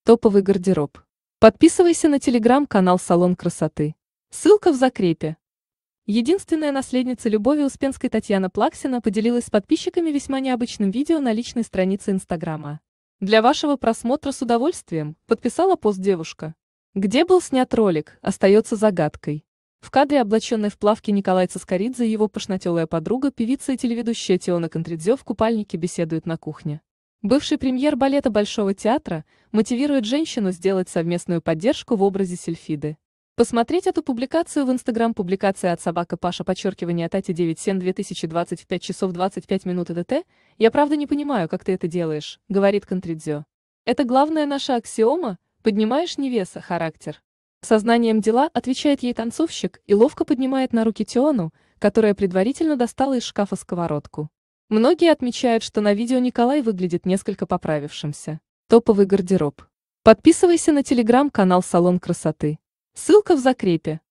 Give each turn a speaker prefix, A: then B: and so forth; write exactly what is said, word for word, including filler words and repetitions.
A: Топовый гардероб. Подписывайся на телеграм-канал «Салон красоты». Ссылка в закрепе. Единственная наследница Любови Успенской Татьяна Плаксина поделилась с подписчиками весьма необычным видео на личной странице Инстаграма. Для вашего просмотра с удовольствием подписала пост девушка. Где был снят ролик, остается загадкой. В кадре, облаченной в плавки, Николай Цискоридзе и его пышнотелая подруга, певица и телеведущая Теона Контридзе в купальнике беседуют на кухне. Бывший премьер балета Большого театра мотивирует женщину сделать совместную поддержку в образе Сильфиды. Посмотреть эту публикацию в Инстаграм. Публикация от собака Паша подчеркивание Тати девять семь две тысячи двадцать в пять часов двадцать пять минут ЭДТ. Я правда не понимаю, как ты это делаешь, говорит Контридзе. Это главная наша аксиома, поднимаешь не вес, а характер. Сознанием дела, отвечает ей танцовщик и ловко поднимает на руки Теону, которая предварительно достала из шкафа сковородку. Многие отмечают, что на видео Николай выглядит несколько поправившимся. Топовый гардероб. Подписывайся на телеграм-канал «Салон красоты». Ссылка в закрепе.